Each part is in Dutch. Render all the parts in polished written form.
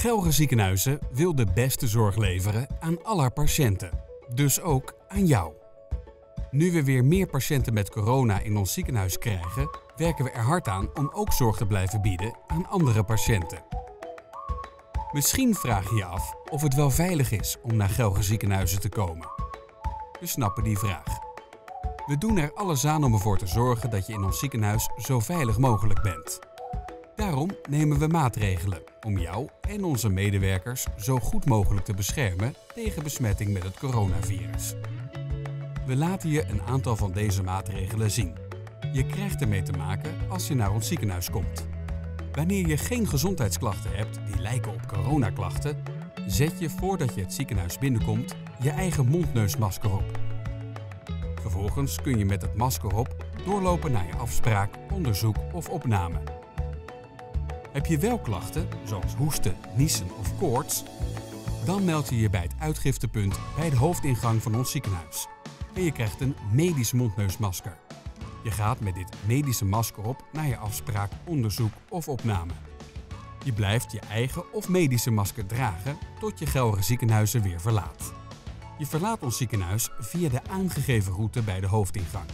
Gelre Ziekenhuizen wil de beste zorg leveren aan alle patiënten, dus ook aan jou. Nu we weer meer patiënten met corona in ons ziekenhuis krijgen, werken we er hard aan om ook zorg te blijven bieden aan andere patiënten. Misschien vraag je je af of het wel veilig is om naar Gelre Ziekenhuizen te komen. We snappen die vraag. We doen er alles aan om ervoor te zorgen dat je in ons ziekenhuis zo veilig mogelijk bent. Daarom nemen we maatregelen om jou en onze medewerkers zo goed mogelijk te beschermen tegen besmetting met het coronavirus. We laten je een aantal van deze maatregelen zien. Je krijgt ermee te maken als je naar ons ziekenhuis komt. Wanneer je geen gezondheidsklachten hebt die lijken op coronaklachten, zet je voordat je het ziekenhuis binnenkomt je eigen mondneusmasker op. Vervolgens kun je met het masker op doorlopen naar je afspraak, onderzoek of opname. Heb je wel klachten, zoals hoesten, niezen of koorts? Dan meld je je bij het uitgiftepunt bij de hoofdingang van ons ziekenhuis. En je krijgt een medisch mondneusmasker. Je gaat met dit medische masker op naar je afspraak, onderzoek of opname. Je blijft je eigen of medische masker dragen tot je Gelre Ziekenhuizen weer verlaat. Je verlaat ons ziekenhuis via de aangegeven route bij de hoofdingang.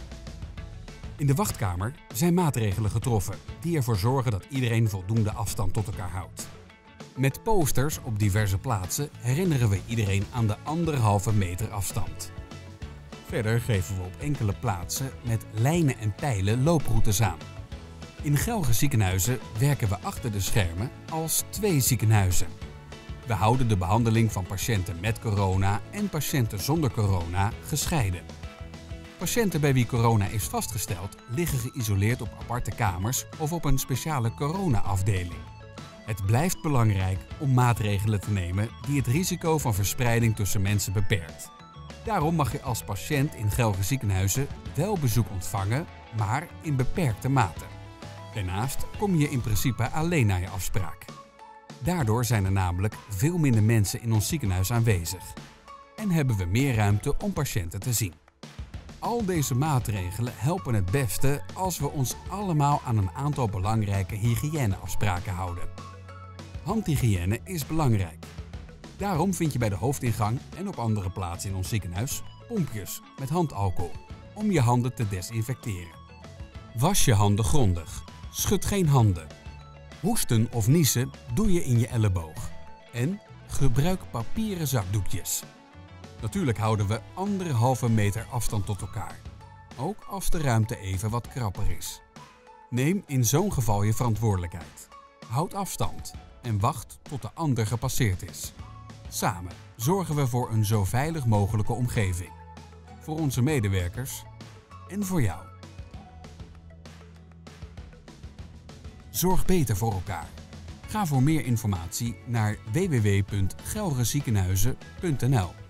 In de wachtkamer zijn maatregelen getroffen die ervoor zorgen dat iedereen voldoende afstand tot elkaar houdt. Met posters op diverse plaatsen herinneren we iedereen aan de 1,5 meter afstand. Verder geven we op enkele plaatsen met lijnen en pijlen looproutes aan. In Gelre Ziekenhuizen werken we achter de schermen als 2 ziekenhuizen. We houden de behandeling van patiënten met corona en patiënten zonder corona gescheiden. Patiënten bij wie corona is vastgesteld liggen geïsoleerd op aparte kamers of op een speciale corona-afdeling. Het blijft belangrijk om maatregelen te nemen die het risico van verspreiding tussen mensen beperkt. Daarom mag je als patiënt in Gelre Ziekenhuizen wel bezoek ontvangen, maar in beperkte mate. Daarnaast kom je in principe alleen naar je afspraak. Daardoor zijn er namelijk veel minder mensen in ons ziekenhuis aanwezig. En hebben we meer ruimte om patiënten te zien. Al deze maatregelen helpen het beste als we ons allemaal aan een aantal belangrijke hygiëneafspraken houden. Handhygiëne is belangrijk. Daarom vind je bij de hoofdingang en op andere plaatsen in ons ziekenhuis pompjes met handalcohol om je handen te desinfecteren. Was je handen grondig. Schud geen handen. Hoesten of niezen doe je in je elleboog. En gebruik papieren zakdoekjes. Natuurlijk houden we 1,5 meter afstand tot elkaar. Ook als de ruimte even wat krapper is. Neem in zo'n geval je verantwoordelijkheid. Houd afstand en wacht tot de ander gepasseerd is. Samen zorgen we voor een zo veilig mogelijke omgeving. Voor onze medewerkers en voor jou. Zorg beter voor elkaar. Ga voor meer informatie naar www.gelreziekenhuizen.nl.